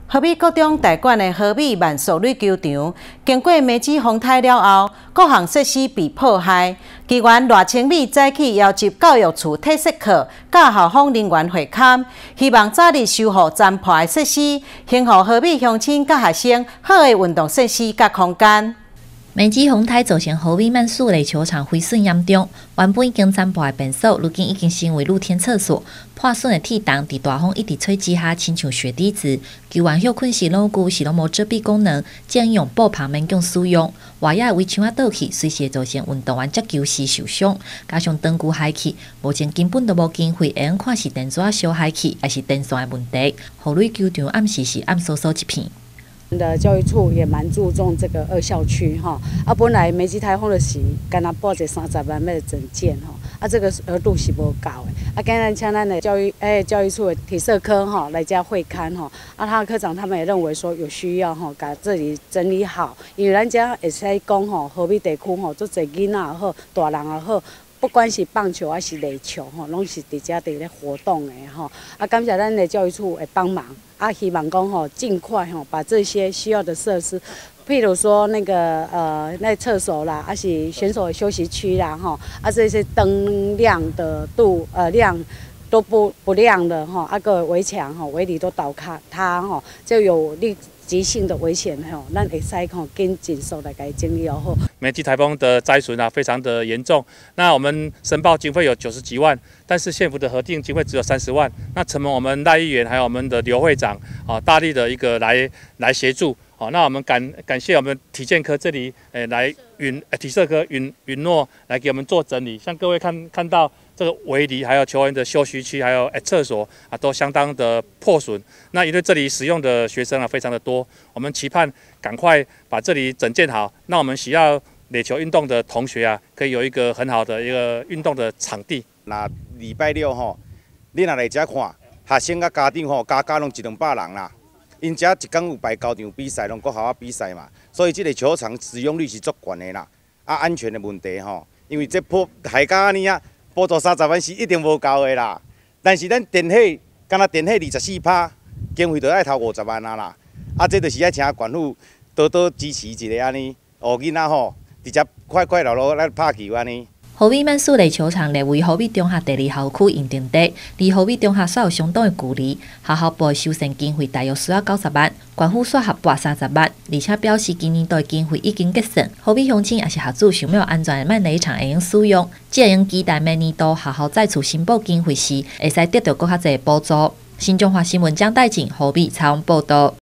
河美国中大馆的河美慢速垒球场，经过梅子风台了后，各项设施被破坏。机关赖清美早起要求教育处体适课，甲校方人员会勘，希望早日修复残破的设施，幸福河美乡亲甲学生好的运动设施甲空间。 梅子风台造成河美慢速垒球场毁损严重，原本已经残破的便所，如今已经成为露天厕所。破损的铁档在大风一直吹之下，亲像雪滴子。球员休困时牢固是拢无遮蔽功能，只能用布棚勉强使用。外野围墙倒去，随时会造成运动员接球时受伤。加上长久海气，目前根本都无经费，会用看是电线烧海气，还是电线的问题。河垒球场暗时是暗飕飕一片。 的教育处也蛮注重这个二校区哈，本来梅子台风的时，干那报这30万要整建哈，这个额度是无够的，今日请咱的教育处的体社科哈来加会勘哈，他的科长他们也认为说有需要哈，把这里整理好，因为咱家会使讲哈，河美地区哈，做侪囡仔也好，大人也好。 不管是棒球还是垒球，吼，拢是伫遮伫咧活动的吼。感谢咱的教育处的帮忙，希望讲吼尽快吼把这些需要的设施，譬如说那个那厕所啦，是选手的休息区啦，吼，这些灯亮的亮都不亮的哈，个围墙吼围篱都倒塌吼，就有立即性的危险吼，咱会使吼跟紧速来给整理好。 梅子台风的灾损非常的严重。那我们申报经费有90几万，但是县府的核定经费只有30万。那承蒙我们赖议员还有我们的刘会长大力的一个来协助。 那我们感谢我们体健科这里来体社科允诺来给我们做整理，像各位看到这个围篱，还有球员的休息区，还有厕所都相当的破损。那因为这里使用的学生非常的多，我们期盼赶快把这里整建好，那我们需要垒球运动的同学可以有一个很好的一个运动的场地。 那礼拜六你若来遮看，学生甲家长加拢100-200人啦。 因遮一天有摆高场比赛，拢搁校比赛嘛，所以这个球场使用率是足悬的啦。安全的问题因为这海港安尼补助30万是一定无够的啦。但是咱电费，敢若电费24%，经费就爱头50万啦。这就是爱请县府多支持一下安尼，囡仔直接快乐乐来拍球安尼。 河美慢速垒球场列为河美中学第2校区营定地，离河美中学稍有相当的距离。校部的修缮经费大约需要90万，县府煞合拨30万，而且表示今年度的经费已经结算。河美乡亲也是学子想要安全的慢垒场会用使用，只会用期待明年度校再次申报经费时，会使得到更较侪补助。新中华新闻江代静河美采访报道。